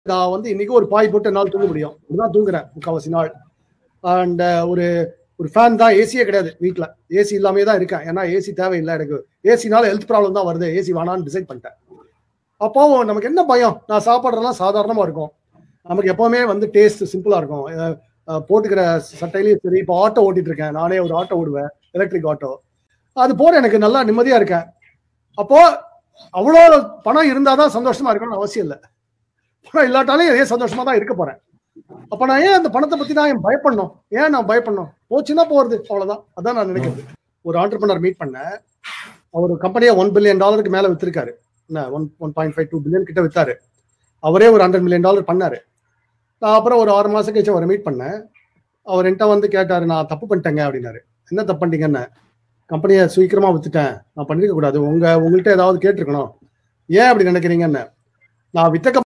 நான் வந்து இன்னைக்கு ஒரு பாய் போட்டு என்னால் தூங்க முடியும். இப்படிதான் தூங்குறேன் முக்கால்வாசி நாள். அண்ட் ஒரு ஒரு ஃபேன் தான், ஏசியே கிடையாது வீட்டில். ஏசி இல்லாமே தான் இருக்கேன். ஏன்னா ஏசி தேவையில்லை எனக்கு. ஏசினால ஹெல்த் ப்ராப்ளம் தான் வருது. ஏசி வேணான்னு டிசைட் பண்ணிட்டேன். அப்போ நமக்கு என்ன பயம்? நான் சாப்பிட்றதெல்லாம் சாதாரணமாக இருக்கும். நமக்கு எப்பவுமே வந்து டேஸ்ட் சிம்பிளாக இருக்கும். போட்டுக்கிற சட்டையிலையும் சரி, இப்போ ஆட்டோ ஓட்டிட்டு இருக்கேன். நானே ஒரு ஆட்டோ ஓடுவேன், எலக்ட்ரிக் ஆட்டோ. அது போற எனக்கு நல்லா நிம்மதியா இருக்கேன். அப்போ அவ்வளோ பணம் இருந்தாதான் சந்தோஷமா இருக்கணும்னு அவசியம் இல்லை. பணம் இல்லாட்டாலும் இதே சந்தோஷமா தான் இருக்க போறேன். அப்ப நான் ஏன் அந்த பணத்தை பத்தி தான் பயப்படணும்? ஏன் நான் பயப்படணும்? போச்சுன்னா போறது, அவ்வளவுதான். அதான் நான் நினைக்கிறது. ஒரு ஆண்டர்பிரனர் மீட் பண்ணேன். அவர் கம்பெனியை $1 பில்லியன் மேல வித்திருக்காரு. 1.52 பில்லியன் கிட்ட வித்தாரு. அவரே ஒரு $100 மில்லியன் பண்ணாரு. நான் அப்புறம் ஒரு 6 மாசம் கழிச்சு அவரை மீட் பண்ணேன். அவர் என்கிட்ட வந்து கேட்டாரு, நான் தப்பு பண்ணிட்டேங்க அப்படின்னாரு. என்ன தப்பு பண்ணிட்டீங்கன்னு? கம்பெனியை சீக்கிரமா வித்துட்டேன், நான் பண்ணிருக்க கூடாது, உங்கள்கிட்ட ஏதாவது கேட்டிருக்கணும், ஏன் அப்படி நினைக்கிறீங்கன்னு. நான் வித்த